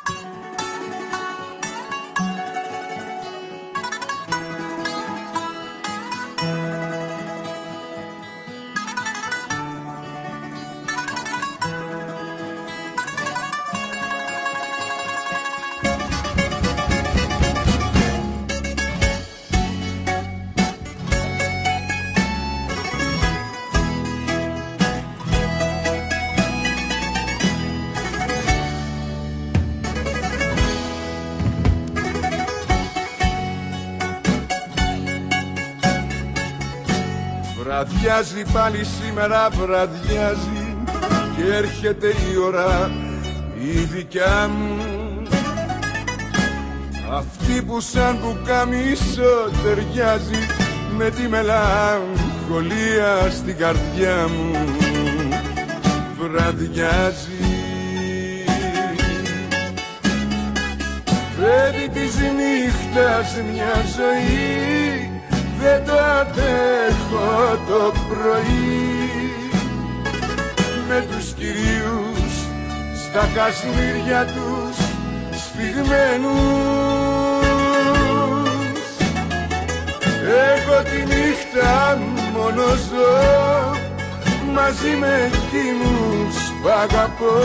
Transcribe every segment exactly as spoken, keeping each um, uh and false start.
Βραδιάζει πάλι σήμερα, βραδιάζει και έρχεται η ώρα η δικιά μου, αυτή που σαν πουκάμισο ταιριάζει με τη μελαγχολία στην καρδιά μου. Βραδιάζει, παιδί της νύχτας μια ζωή, δεν το αντέχω το πρωί, με τους κυρίους στα κασμίρια τους σφιγμένους. Εγώ τη νύχτα μόνο ζω μαζί με εκείνους που αγαπώ,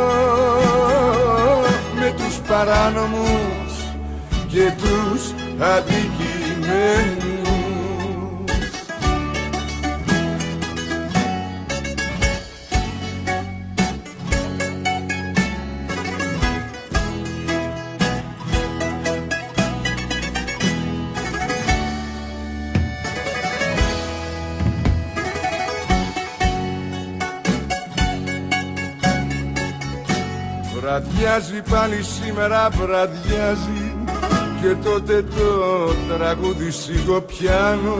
με τους παράνομους και τους αδικημένους. Βραδιάζει πάλι σήμερα, βραδιάζει και τότε το τραγούδι σιγοπιάνω.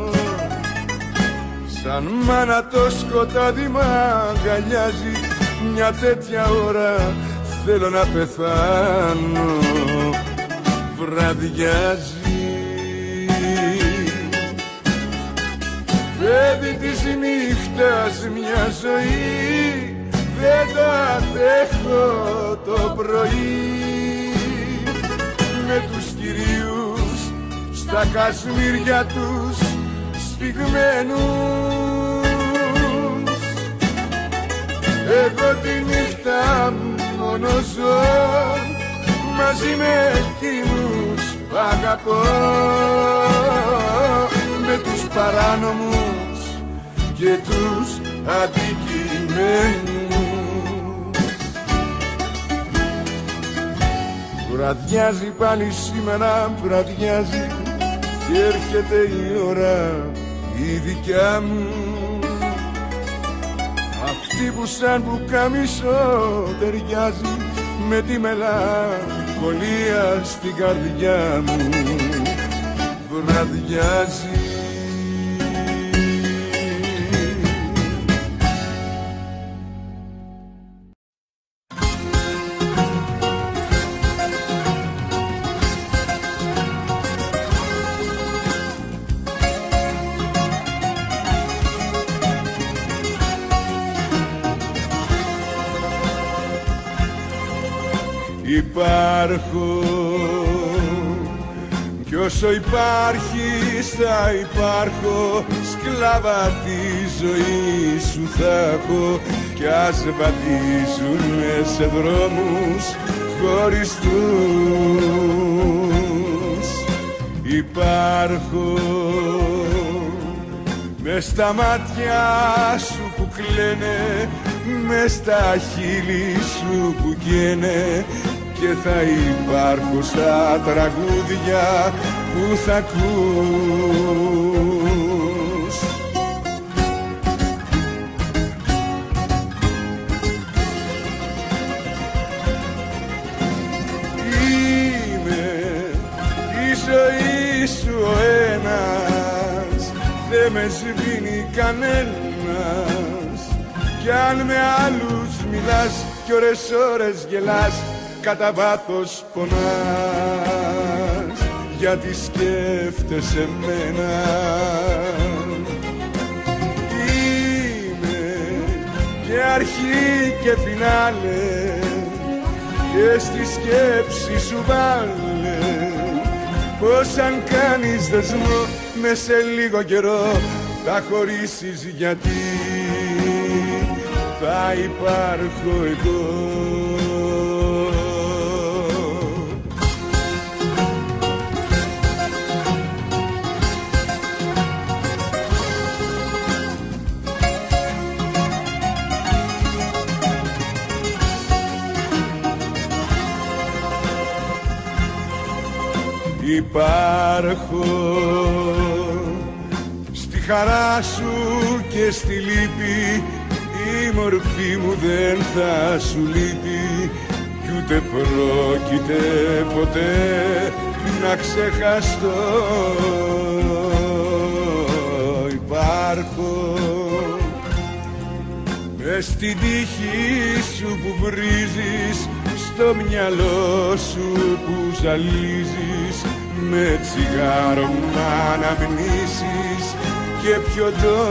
Σαν μάνα το σκοτάδι μ' αγκαλιάζει, μια τέτοια ώρα θέλω να πεθάνω. Βραδιάζει, παιδί της νύχτας μια ζωή, δεν το αντέχω το πρωί, με τους κυρίους στα κασμίρια τους σφιγμένους. Εγώ τη νύχτα μόνο ζω μαζί με εκείνους που αγαπώ, με τους παράνομους και τους αδικημένους. Βραδιάζει πάλι σήμερα, βραδιάζει και έρχεται η ώρα η δικιά μου, αυτή που σαν πουκάμισο ταιριάζει με τη μελαγχολία στην καρδιά μου. Βραδιάζει. Υπάρχω κι όσο υπάρχεις θα υπάρχω, σκλάβα τη ζωή σου θα έχω, κι ας βαδίζουνε σε δρόμους χωριστούς. Υπάρχω μες στα μάτια σου που κλαίνε, μες στα χείλη σου που καίνε, και θα υπάρχω στα τραγούδια που θα ακούς. Είμαι η ζωή σου ο ένας, δε με σβήνει κανένας, κι αν με άλλους μιλάς κι ώρες ώρες γελάς, κατά βάθος πονάς, γιατί σκέφτεσαι μένα. Είμαι και αρχή και φινάλε, και στη σκέψη σου βάλε πως αν κάνεις δεσμό μες σε λίγο καιρό θα χωρίσεις, γιατί θα υπάρχω εγώ. Υπάρχω στη χαρά σου και στη λύπη, η μορφή μου δεν θα σου λείπει κι ούτε πρόκειται ποτέ να ξεχαστώ. Υπάρχω μες στην τύχη σου που βρίζεις, στο μυαλό σου που ζαλίζεις, με τσιγάρο να αναμνήσεις και πιωτό.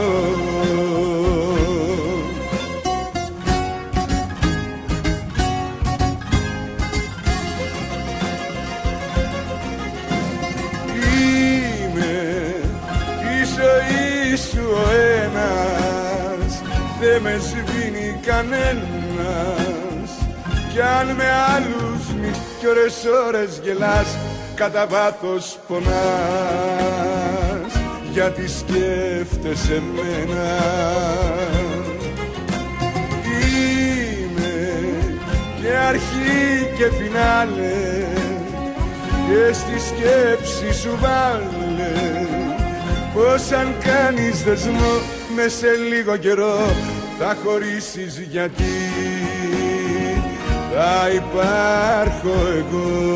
Είμαι η ζωή σου ο ένας, δεν με σβήνει κανένας, κι αν με άλλους μη κι ώρες ώρες γελάς, κατά βάθος πονάς, γιατί σκέφτεσαι μένα. Είμαι και αρχή και φινάλε, και στη σκέψη σου βάλε πως αν κάνεις δεσμό μες σε λίγο καιρό θα χωρίσεις, γιατί θα υπάρχω εγώ.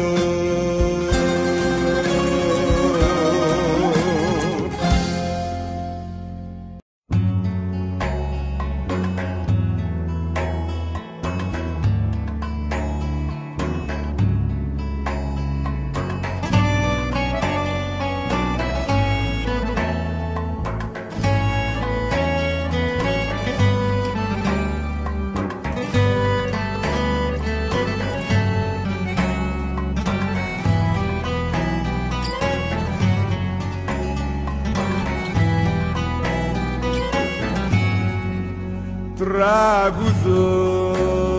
Τραγουδώ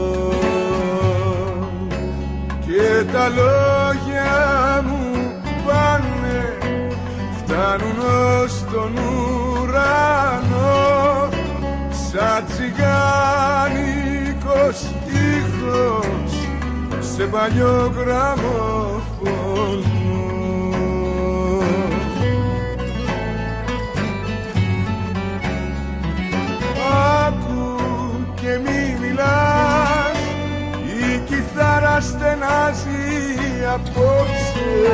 και τα λόγια μου πάνε, φτάνουν ως τον ουρανό, σαν τσιγάνικος ήχος σε παλιό γραμμόφωνο. Και μη μιλάς, η κιθάρα στενάζει απόψε.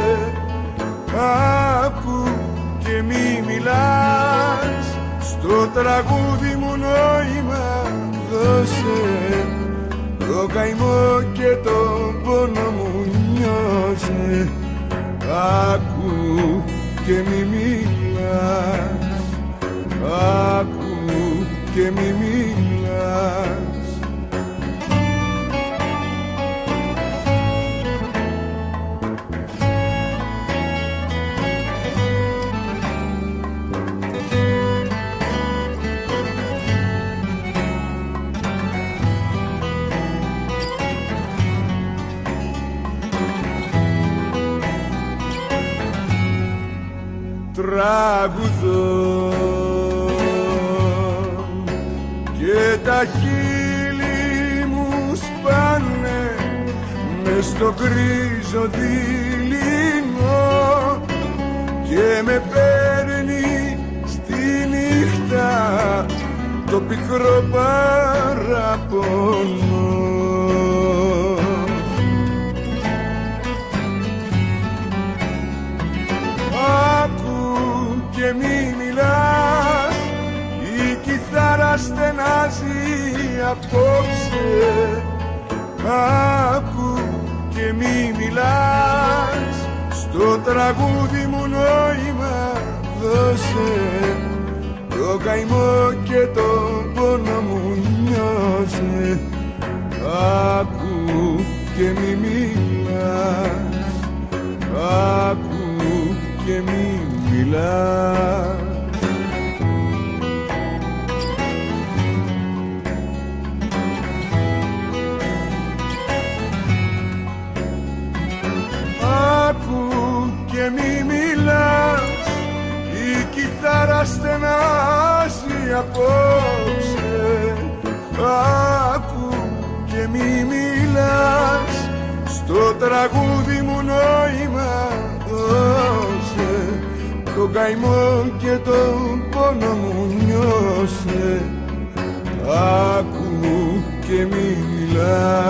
Άκου και μη μιλάς, στο τραγούδι μου νόημα δώσε. Το καημό και τον πόνο μου νιώσε. Άκου και μη μιλάς, άκου και μη μιλάς. Τραγουδώ και τα χείλη μου σπάνε μες στο γκρίζο δειλινό και με παίρνει στη νύχτα το πικρό παραπονό. Και μη μιλάς, η κιθάρα στενάζει απόψε. Άκου και μη μιλάς, στο τραγούδι μου νόημα δώσε. Το καημό και τον πόνο μου νιώσε. Άκου και μη μιλάς, άκου και μη μιλάς. Άκου και μη μιλάς, η κιθάρα στενάζει απόψε. Άκου και μη μιλάς, στο τραγούδι μου νόημα δώσε. Τον καημό και τον πόνο μου νιώσε. Άκου και μη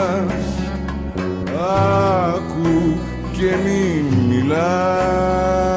μιλάς, άκου και μη μιλάς.